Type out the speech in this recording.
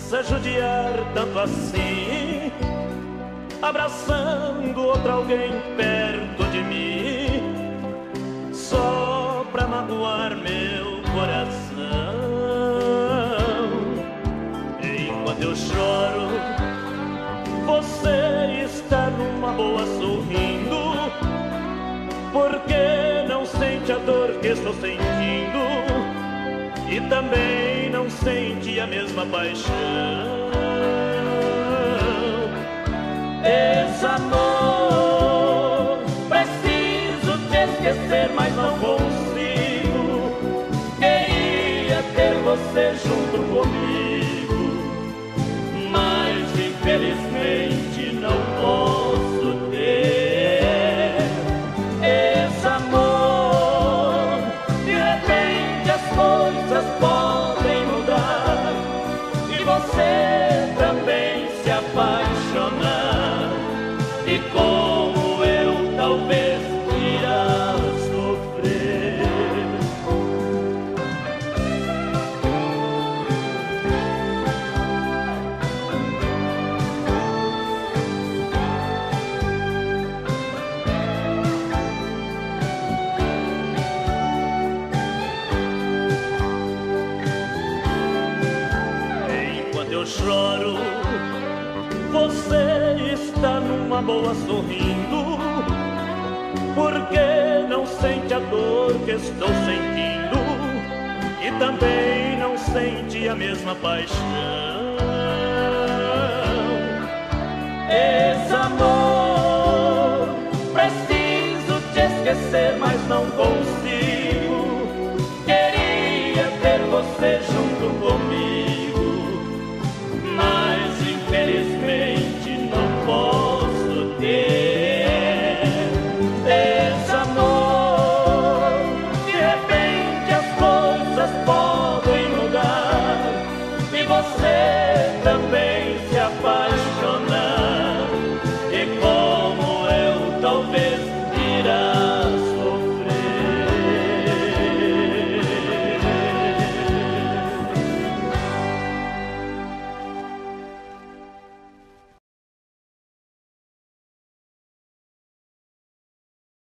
ouça judiar tanto assim, abraçando outra alguém perto de mim, só pra magoar meu coração. Enquanto eu choro, você está numa boa sorrindo, porque não sente a dor que estou sentindo e também não sente a mesma paixão. Ex-amor, preciso te esquecer, mas não consigo. Queria ter você junto comigo, mas infelizmente não posso ter. Ex-amor, de repente as coisas podem mudar e você também se apaixonar, e como eu talvez irá sofrer. Enquanto eu choro, você está numa boa sorrindo, porque não sente a dor que estou sentindo e também não sente a mesma paixão. Ex-amor, preciso te esquecer, mas